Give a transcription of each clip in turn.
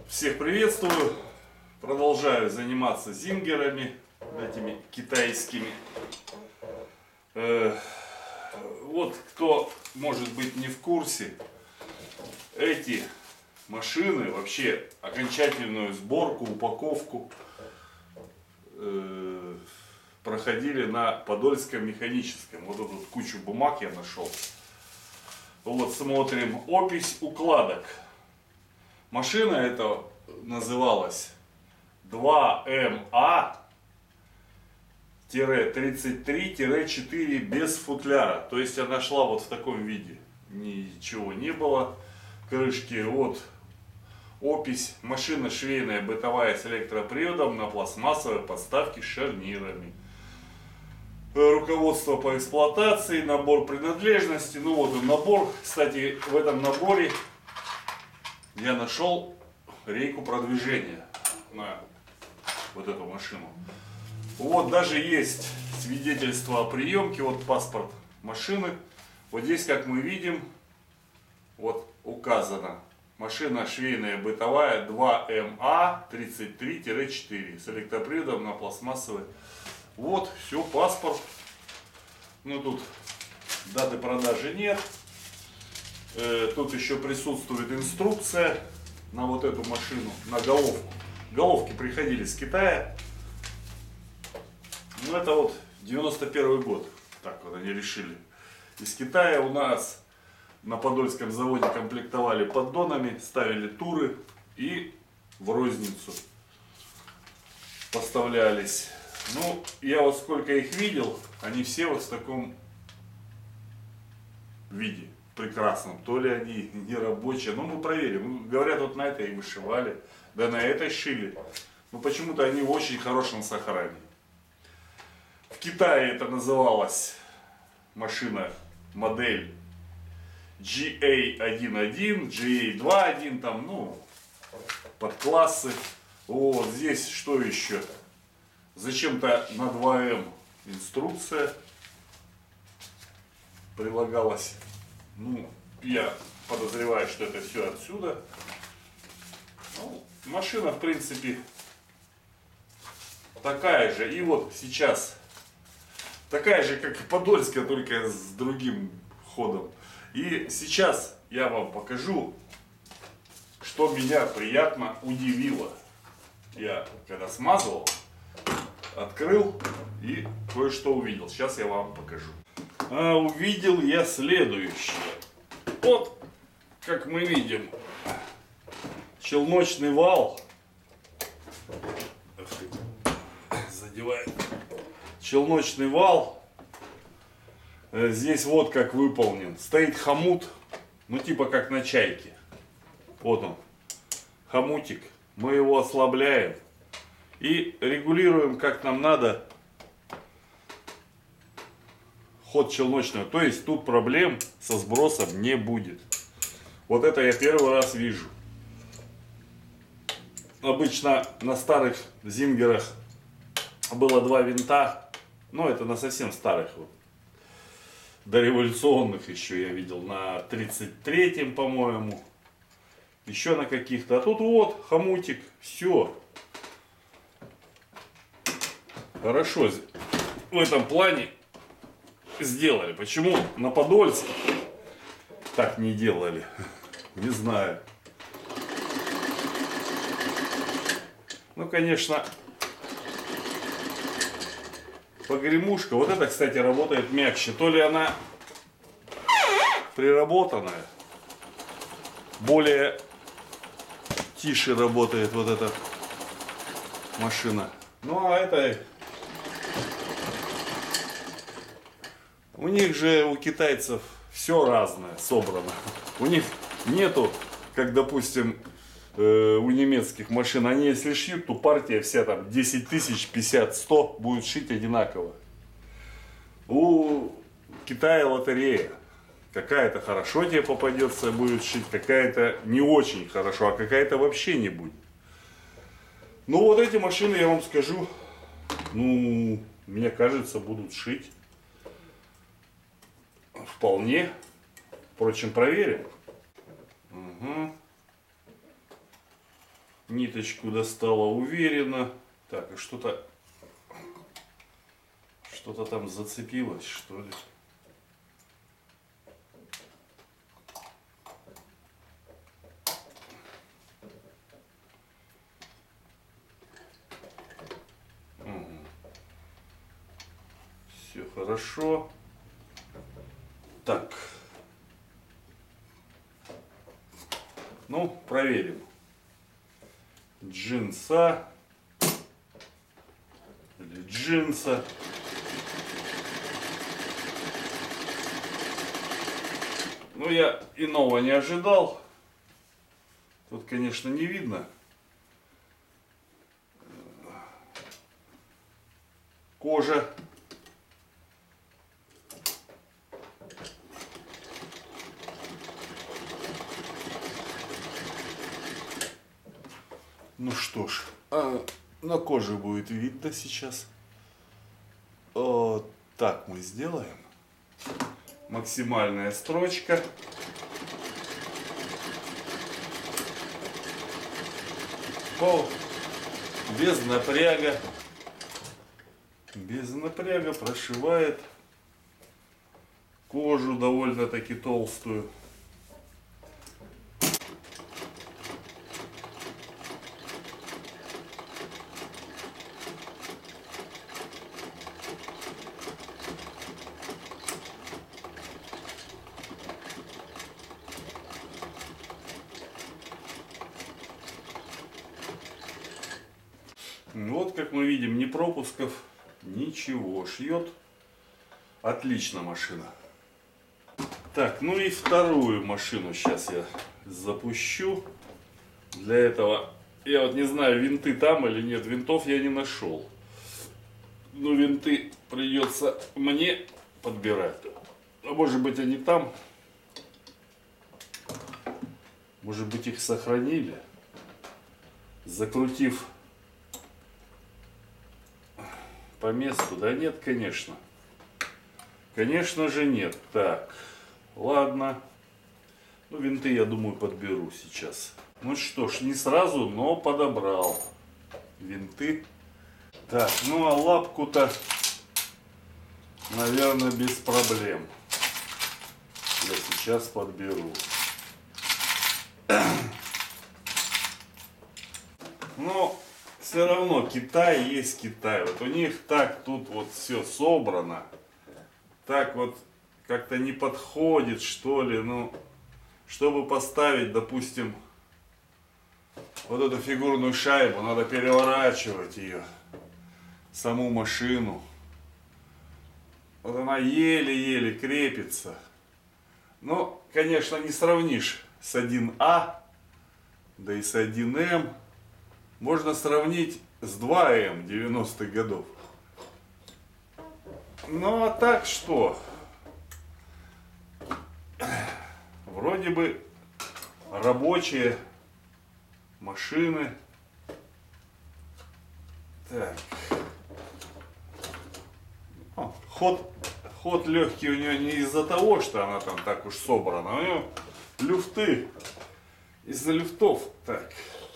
Всех приветствую. Продолжаю заниматься зингерами, этими китайскими. Вот кто может быть не в курсе, эти машины вообще окончательную сборку, упаковку проходили на Подольском механическом. Вот тут кучу бумаг я нашел. Вот смотрим опись укладок. Машина эта называлась 2МА-33-4 без футляра. То есть она шла вот в таком виде. Ничего не было. Крышки, вот опись. Машина швейная, бытовая с электроприводом на пластмассовой подставке с шарнирами. Руководство по эксплуатации, набор принадлежностей. Ну вот он набор. Кстати, в этом наборе я нашел рейку продвижения на вот эту машину. Вот даже есть свидетельство о приемке, вот паспорт машины. Вот здесь, как мы видим, вот указано. Машина швейная бытовая 2МА-33-4 с электроприводом на пластмассовой. Вот, все, паспорт. Ну тут даты продажи нет. Тут еще присутствует инструкция на вот эту машину, на головку. Головки приходили с Китая. Ну это вот 91 год. Так вот они решили. Из Китая у нас на Подольском заводе комплектовали поддонами, ставили туры и в розницу поставлялись. Ну, я вот сколько их видел, они все вот в таком виде прекрасном. То ли они не рабочие. Ну, мы проверим. Говорят, вот на этой и вышивали. Да на этой шили. Но почему-то они в очень хорошем сохранении. В Китае это называлась машина, модель GA11, GA21, там, ну, подклассы. Вот здесь что еще? Зачем-то на 2М инструкция прилагалась. Ну, я подозреваю, что это все отсюда. Ну, машина, в принципе, такая же. И вот сейчас такая же, как и Подольская, только с другим ходом. И сейчас я вам покажу, что меня приятно удивило. Я когда смазывал, открыл и кое-что увидел. Сейчас я вам покажу. А увидел я следующее. Вот, как мы видим, челночный вал. Задевает. Челночный вал. Здесь вот как выполнен. Стоит хомут. Ну типа как на чайке. Вот он. Хомутик. Мы его ослабляем. И регулируем как нам надо ход челночного. То есть тут проблем со сбросом не будет. Вот это я первый раз вижу. Обычно на старых зингерах было два винта. Но это на совсем старых. Вот. Дореволюционных еще я видел. На 33-м, по-моему. Еще на каких-то. А тут вот хомутик. Все. Хорошо в этом плане сделали. Почему на Подольске так не делали? Не знаю. Ну, конечно, погремушка. Вот это, кстати, работает мягче. То ли она приработанная, более тише работает вот эта машина. Ну, а это... У них же, у китайцев, все разное собрано. У них нету, как, допустим, у немецких машин. Они, если шьют, то партия вся там 10 тысяч, 50, 100 будет шить одинаково. У Китая лотерея. Какая-то хорошо тебе попадется, будет шить, какая-то не очень хорошо, а какая-то вообще не будет. Ну, вот эти машины, я вам скажу, ну, мне кажется, будут шить. Вполне. Впрочем, проверим. Угу. Ниточку достала уверенно. Так, и что-то там зацепилось, что ли. Все хорошо. Так. Ну, проверим. Джинса. Или джинса. Ну, я иного не ожидал. Тут, конечно, не видно. Кожа. Ну что ж, на коже будет видно сейчас. Вот так мы сделаем. Максимальная строчка. Без напряга. Без напряга прошивает кожу довольно-таки толстую. Вот, как мы видим, ни пропусков, ничего. Шьет. Отлично машина. Так, ну и вторую машину сейчас я запущу. Для этого, я вот не знаю, винты там или нет. Винтов я не нашел. Но винты придется мне подбирать. А может быть, они там. Может быть, их сохранили. Закрутив по месту. Да нет, конечно. Конечно же нет. Так, ладно. Ну, винты, я думаю, подберу сейчас. Ну что ж, не сразу, но подобрал винты. Так, ну а лапку-то, наверное, без проблем. Я сейчас подберу. Но все равно Китай есть Китай. Вот у них так тут вот все собрано. Так вот как-то не подходит, что ли. Ну, чтобы поставить, допустим, вот эту фигурную шайбу, надо переворачивать ее, саму машину. Вот она еле-еле крепится. Но, конечно, не сравнишь с 1А, да и с 1М. Можно сравнить с 2М 90-х годов. Ну а так что? Вроде бы рабочие машины. Так. Ход легкий у нее не из-за того, что она там так уж собрана. У нее люфты. Из-за люфтов. Так.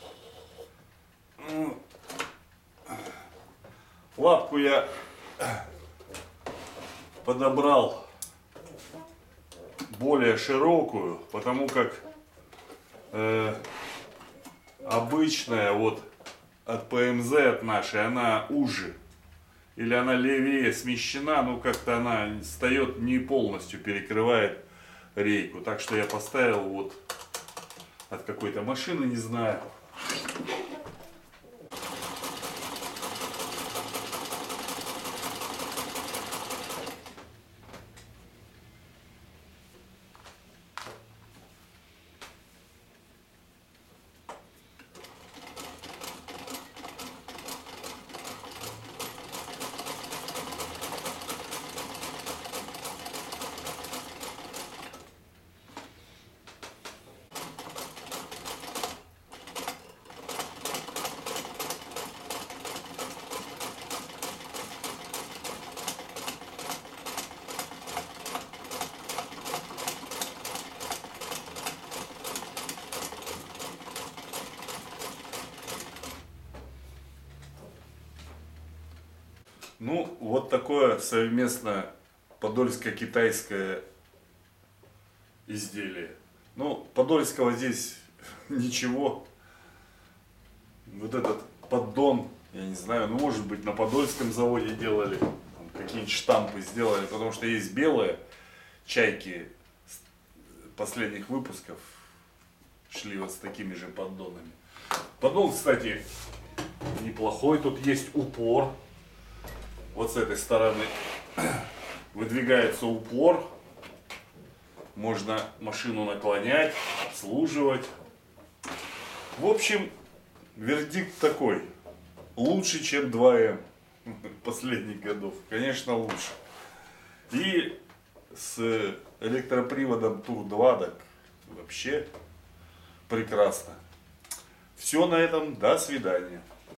Лапку я подобрал более широкую, потому как обычная вот от ПМЗ от нашей, она уже. Или она левее смещена, но как-то она встает, не полностью перекрывает рейку. Так что я поставил вот от какой-то машины, не знаю. Ну, вот такое совместное подольско-китайское изделие. Ну, подольского здесь ничего. Вот этот поддон, я не знаю, ну может быть на подольском заводе делали, какие-нибудь штампы сделали, потому что есть белые чайки последних выпусков шли вот с такими же поддонами. Поддон, кстати, неплохой, тут есть упор. Вот с этой стороны выдвигается упор. Можно машину наклонять, обслуживать. В общем, вердикт такой. Лучше, чем 2М последних годов. Конечно, лучше. И с электроприводом Тур-2 так вообще прекрасно. Все на этом. До свидания.